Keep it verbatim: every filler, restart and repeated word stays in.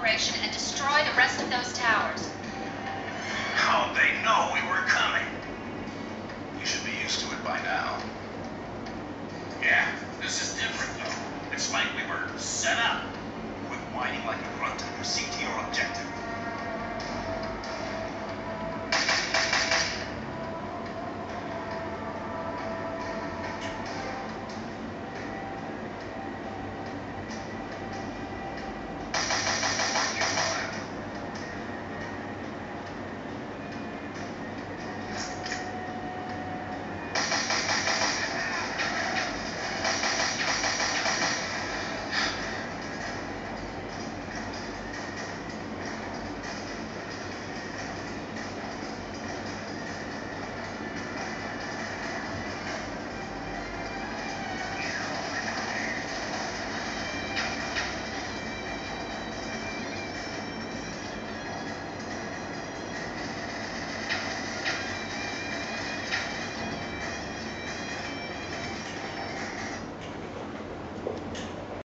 operation and destroy the rest of those towers. How'd they know we were coming? You should be used to it by now. Yeah, this is different, though. It's like we were set up. Quit whining like a grunt and proceed to your objective.